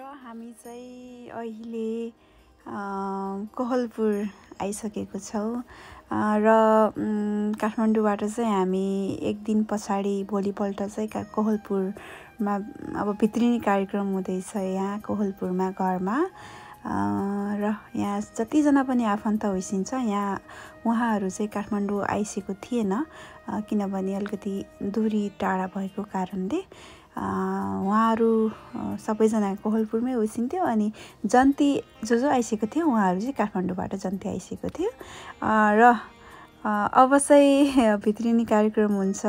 हामी चाहिँ अहिले कोहलपुर आइसकेको छौँ र काठमाडौँबाट चाहिँ हामी एक दिन पछाडि भोलिपल्ट चाहिँ कोहलपुरमा अब भित्रिने कार्यक्रम हुँदैछ यहाँ कोहलपुरमा घरमा र यहाँ जतिजना पनि आफन्त होइसिन्छ यहाँ उहाँहरू चाहिँ काठमाडौँ आइसकेको थिएन किनभने अलिकति दूरी टाढा भएको कारणले उहाँहरू सबैजना कोहलपुरमै होइसिन्थ्यो अनि जन्ती जो आइसकेको थियो उहाँहरू चाहिँ काठमाडौँबाट जन्ती आइसकेको थियो र अब चाहिँ भित्रिने कार्यक्रम हुन्छ।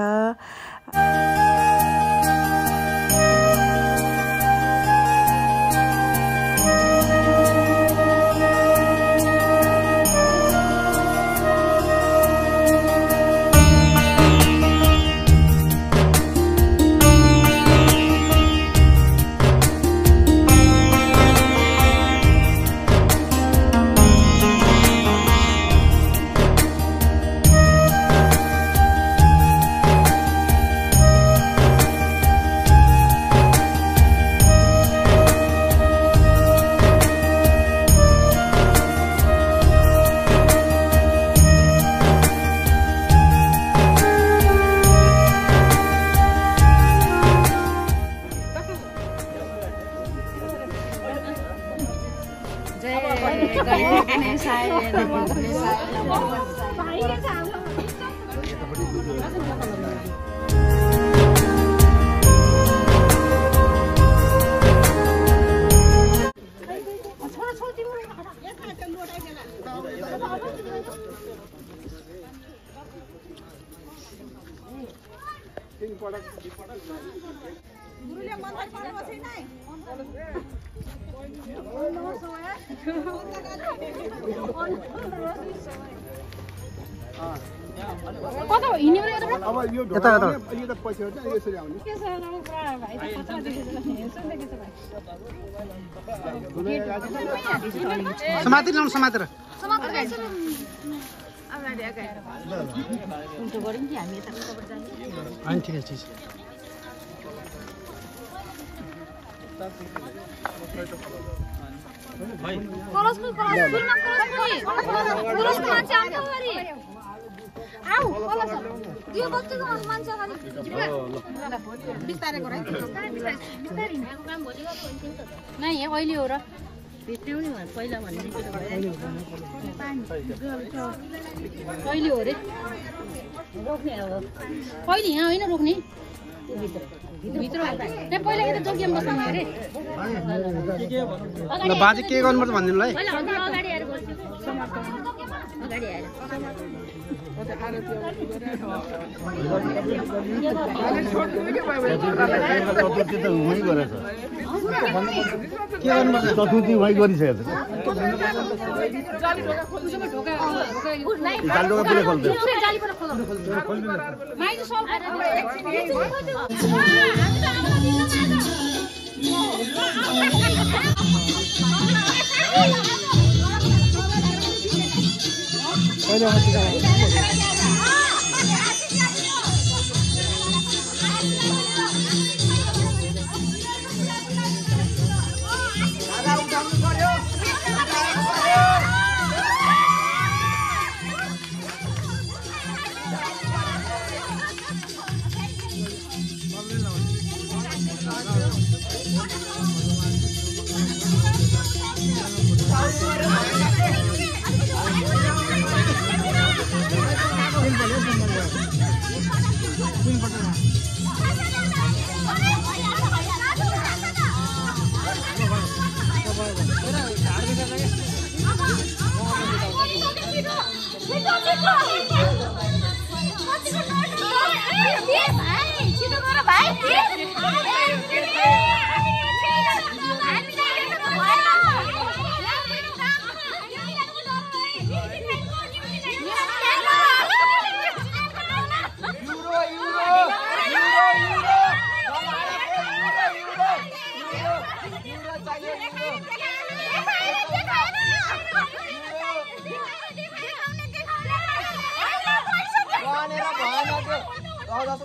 समातेर ल्याउनु समातेर उल्टो गऱ्यौँ कि हामी यता उताबाट जाने होइन ठिकै छ अहिले हो र भित्र्याउने पहिला भन्ने कहिले हो रे रोक्ने अब कहिले यहाँ होइन रोक्ने भित्र पहिला यता जोगियम बस्नु अरे बाजे के गर्नुपर्छ भनिदिनु ल अगाडि आएर बस्छु अगाडि आएर चतुर्थी वहीँ गरिसकेको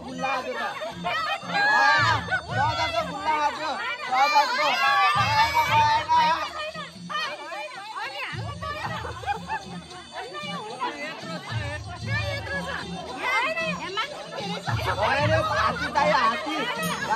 Gulla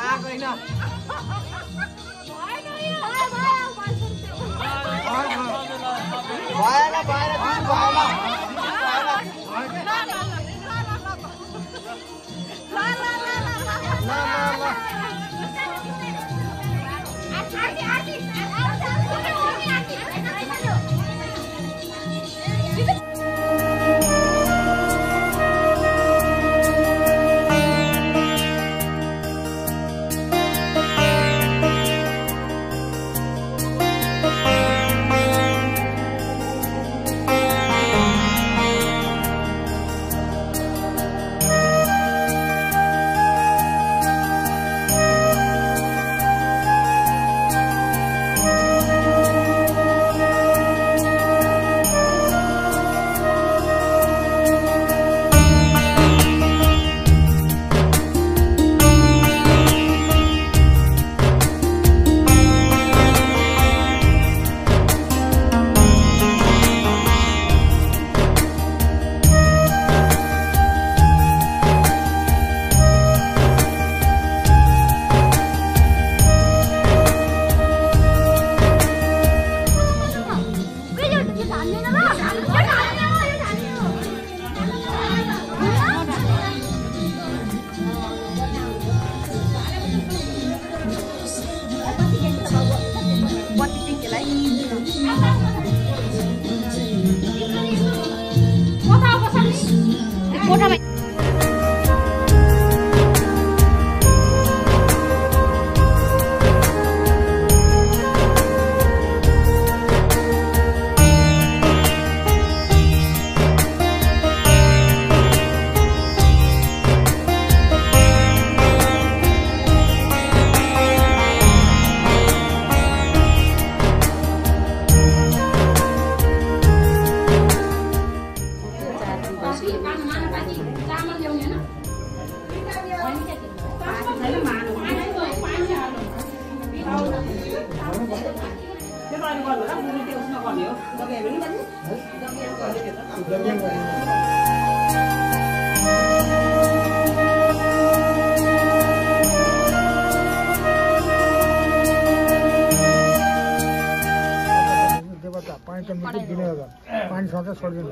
पानी छोड्छ छोड्दैन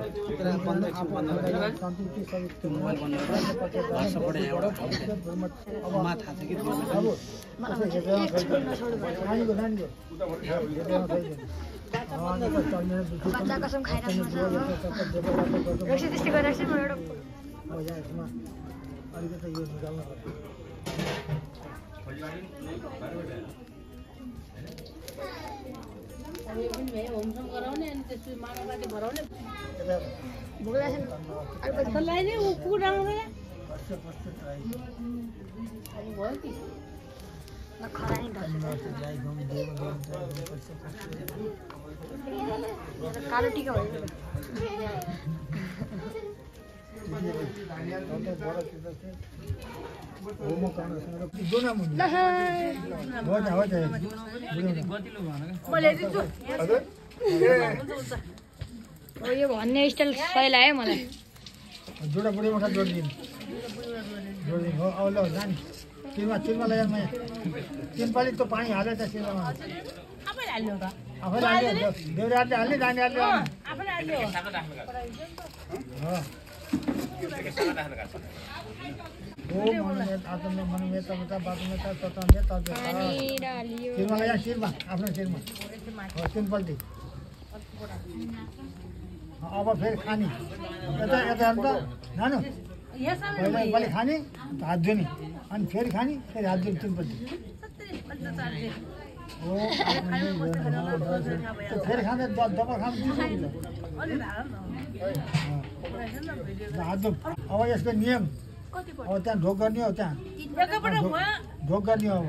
गराउने अनि त्यसपछि मानवताले भराउने कालो टिका यो भन्ने स्टाइल सही लाग्यो मलाई जोडा बुढी मोटा जोडिदिनु हो अब ल जाने चिरमा लगाएर म तिन पालि त पानी हाले त चिरमा आफैले हाल्यो त आफैले हाल्यो देउराले हाल्ने दानीले आफैले हाल्यो चिरमा लगाएर शिरमा आफ्नो शिरमा तिन पल्टी अब फेरि खाने यता यता अन्त नानु पहिला खाने हात धुने अनि फेरि खाने फेरि हात धुने तिनपल्टि हो फेरि खाँदा डबल खानु हात धुम अब यसको नियम अब त्यहाँ ढोक गर्ने हो त्यहाँ ढोक गर्ने हो अब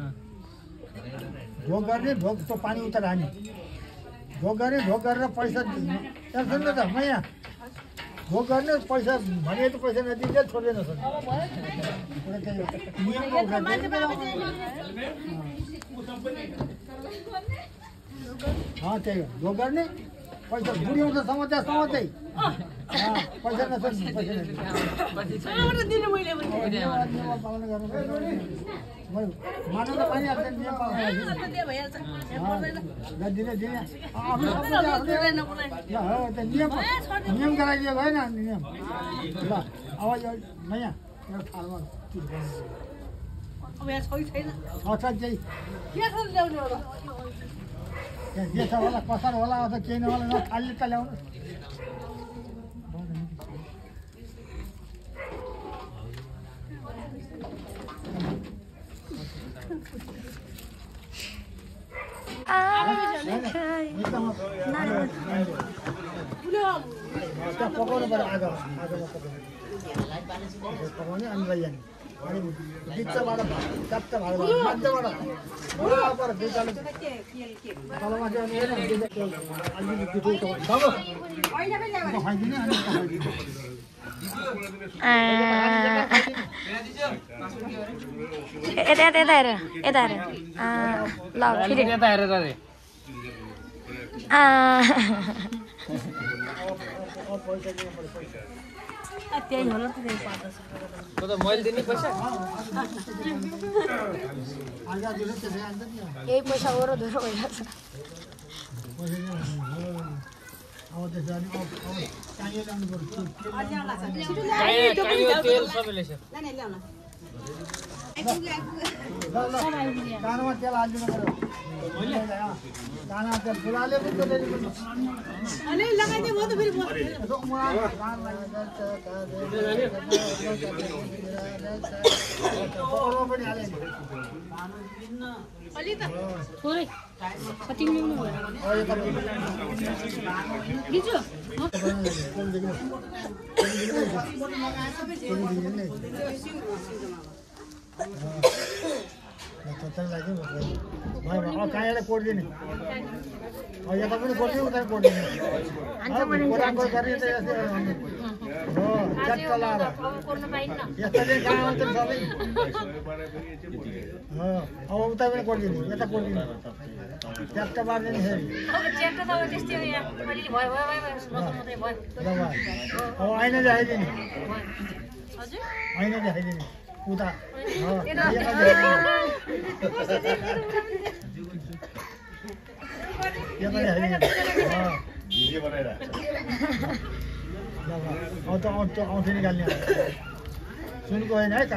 ढोक गर्ने ढोक त्यो पानी उता हाने ढोक गर्ने ढोक गरेर पैसा सुन्नु त म यहाँ ढोक गर्ने पैसा भने त पैसा नदिन्छ छोड्दैन सर त्यही हो ढोक गर्ने पैसा बुढी आउँछ समात्दै पैसा नसोध्नु पैसा मानव त पनि अब नियम पाउँछ दिने दिने आफ्नो नियम गराइदिएको होइन नियम ल अब यो नयाँ एउटा थालमा अब यहाँ छैन चाहिँ के छ ल्याउने होला जे छ होला कसार होला अथवा केही नहोला न थाली त ल्याउनु पकाउनु पर्यो आगोमा पकाउने अनि लैजाने अनि बिचबाट चप्च भएको मध्यबाट बराबर दुईटाले तलमा चाहिँ अलिकति पिठो खुवाइदिने अनि यता हेर ल फेरि यता हेरेर रे त्यही होला त मैले दिने पैसा यही पैसा ओरो धोरो भइरहेको छ तेल सबैले छ कानमा तेल हालिदिनु पर्यो कानमा तेल फुलाले पनि अनि लगाइदिए म त फेरि पनि हाले अलि त थोरै कति ल्याउनु भयो गिजो कहाँबाट कोडिदिने यता पनि कोडिदिने उता कोडिदिने हो च्याट्ट लाएर यस्ता चाहिँ कहाँ आउँछ सबै अब उता पनि कोडिदिने यता कोडिदिने च्याट्ट पारिदिने फेरि अब ऐना चाहिँ आइदिने ऐना चाहिँ आइदिने उता औँठी निकाल्ने सुनको होइन है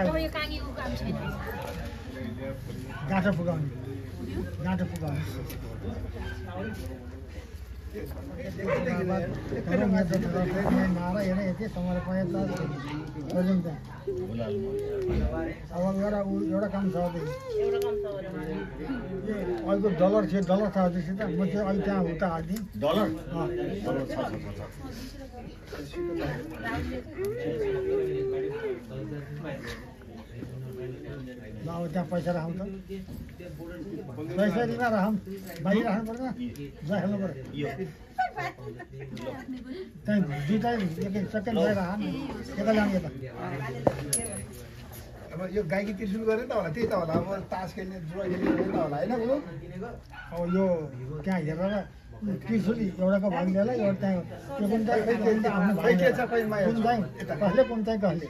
गाँठो फुकाउने मारा यति समय पाएछ अब एउटा काम छ अहिलेको डलर थियो डलर छ अझैसित म चाहिँ अहिले त्यहाँ उता हालिदिएँ डलर ल अब त्यहाँ पैसा राखौँ त पैसा दिनमा राखौँ बाहिर राख्नु पर्दैन राख्नु पर्यो त्यहीँ दुइटै एक सेकेन्ड भएर राख न यता ल्याउनु यता अब यो गाईकी त्रिशुल गरेँ त होला त्यही त होला अब तास खेल्ने जुवा खेल्ने त होला होइन बुबु अब यो त्यहाँ हेरेर त्रिशुल एउटाको भाग लिएर एउटा त्यहाँ त्यो कुन चाहिँ आफ्नो भाइ के छ कुन चाहिँ कसले कुन चाहिँ कसले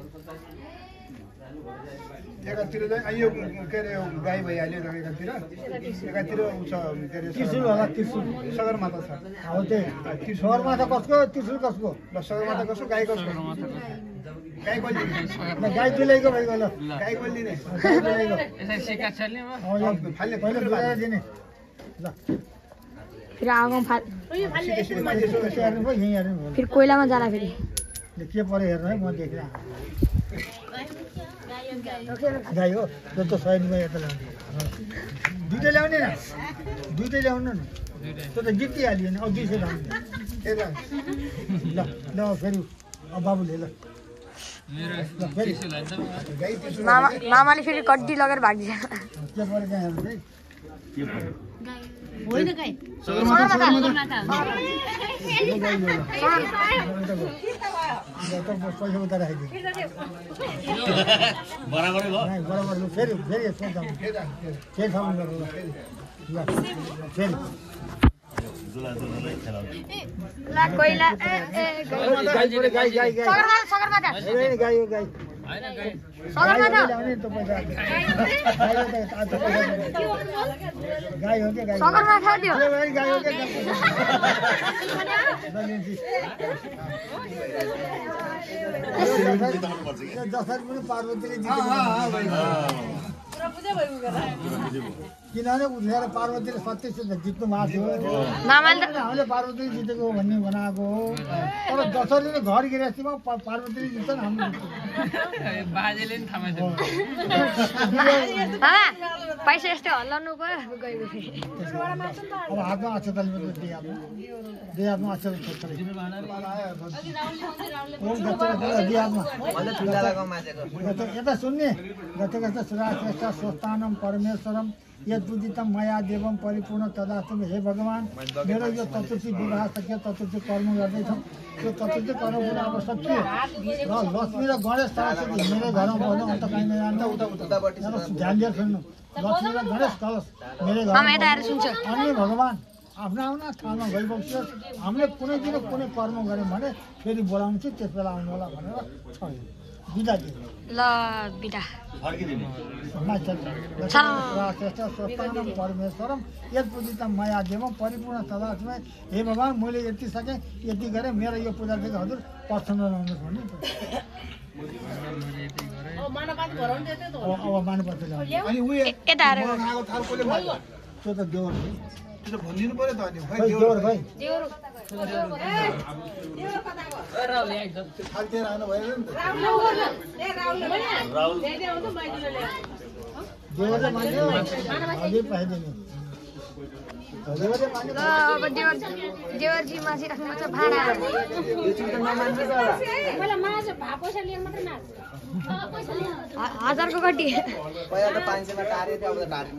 एकातिर चाहिँ यो के अरे गाई भइहाल्यो एकातिर एकातिर छ के अरे त्रिशुल होला त्रिशुल सगरमाथा छ अब त्यही सगरमाथा कसको त्रिशुल कसको ल सगरमाथा कसो गाई कसको गाई कसले गाई दुलैको भइगयो ल गाई कसले नै गाई दुलैको यसरी सिक्का छल्ने फाल्ने पहिले बुझाएर दिने ल फेरि आगोमा फाल हेर्नु भयो यहीँ हेर्नु भयो फेरि कोइलामा जाला फेरि के पऱ्यो हेर्नु है म देखिरहेको गाई हो त्यो त 100 रुपियाँ यता ल्याउने दुइटै ल्याउने न दुइटै ल्याउनु न त्यो त जितिहाल्यो नि अब 200 ल्याउने ल ल फेरि अब बाबुले ल फेरि मामाले फेरि कड्डी लगेर भागिदिन्छ के पऱ्यो त्यहाँ हेर्नु है होइन गाई पैसा उता राखिदिनु बराबरै लु फेरि सोध्दा फेरि साउन गर्नु ल फेरि ला कोइला गाई गाई गाई गाई सगरमाथा गाई गाई गाई ल्याउने त पैसा गाई हो क्या गाई सगरमाथा दियो गाई हो क्या जसरी पनि पार्वतीले किनभने उठेर पार्वतीले सत्यसित जित्नु भएको थियो हामीले पार्वतीले जितेको हो भन्ने बनाएको हो तर जसरी घर गृहस्थीमा पार्वतीले जित्छ नि हाम्रो बाजेले नि थाहा छैन पैसा यस्तो हल्लाउनु गयो अब हातमा अक्षताले दुई हातमा अक्षर यता सुन्ने गतगत श्रेष्ठ स्वस्थानम परमेश्वरम यद्बुद्धितम मया देवम परिपूर्ण तदास्तु हे भगवान् मेरो यो चतुर्थी विवाह सकियो चतुर्थी कर्म गर्दैछौँ त्यो चतुर्थी कर्म पनि अब सकियो र लक्ष्मी र गणेश सरस्वती मेरो घरमा बस्नु अन्त कहीँ जान्छ ध्यान दिएर सुन्नु लक्ष्मी र गणेश कलश मेरो घरमा अन्य भगवान् आफ्ना आफ्ना ठाउँमा गइबस्छन् हामीले कुनै दिन कुनै कर्म गऱ्यौँ भने फेरि बोलाउँछु त्यस बेला आउनु होला भनेर छ बिदा दिनु ल बिदा परमेश्वरम यस पूजितम मया देवम परिपूर्ण सदाशिवै हे भगवान् मैले यति सकेँ यति गरेँ मेरो यो पूजा चाहिँ हजुर प्रसन्न रहनुहोस् भन्ने अब मानवपाती अनि उयो त्यो त देवर त्यो भनिदिनु पर्यो त अनि भाइ देवर भाइ खालतिर आउनु भयो नि देवरले मान्यो हजुर पाइदिनु देवरले मान्यो ल अब देवरजी माथि राख्नुपर्छ भाडा पहिला माछ पैसा लिएर मात्रै नाच 1000 को गड्डी पहिला त 500 मा टार्यो थियो अब त टारेन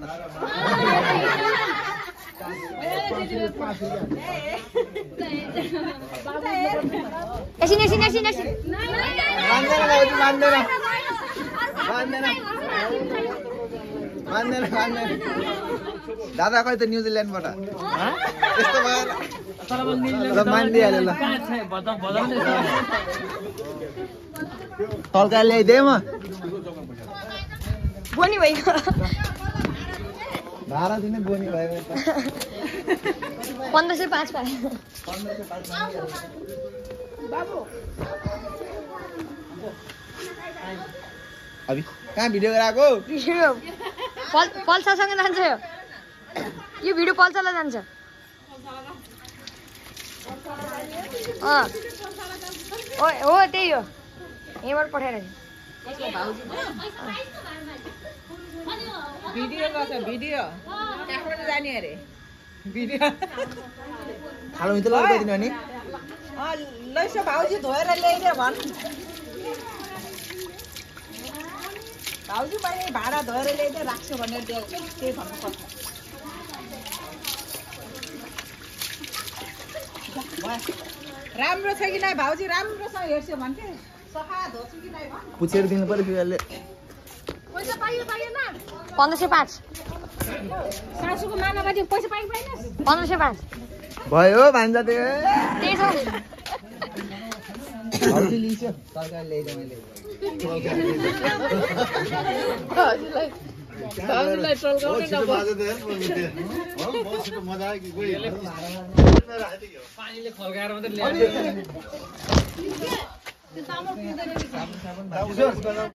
मान्दैन दादा खै त न्युजिल्यान्डबाट यस्तो भयो ल मान्दिहाल्यो ल तल्का ल्याइदिएँ म बोनी भयो भाडा दिने बोनी भयो 1505 पाए अभी कहाँ भिडियो गराएको भिडियो पल्सासँग जान्छ यो भिडियो पल्सालाई जान्छ हो त्यही हो यहीँबाट पठाएर भिडियो गर्छ भिडियो काठमाडौँ जाने अरे भिडियो खानु त लगाइदिनु नि लैसो भाउजू धोएर ल्याइदियो भन् भाउजू मैले भाडा धोएर ल्याइदियो राख्छु भनेर त्यही भन्नुपर्छ राम्रो छ कि नै भाउजू राम्रोसँग हेर्छु भन्थे सफा धोछु कि नै भन् पुछेर दिनु पर्यो बिहारले पैसा पाइयो पाइएन 1505 सासूको मानाबादी पैसा पाइ पाइएन 1505 भयो भान्जा त्यो त्यही छ भाउजू लिन्छ सरकार ल्याइदिए मैले भाउजूलाई टोलगाउने नभए मजा आयो कि पानीले खल्काएर मात्रै ल्याएर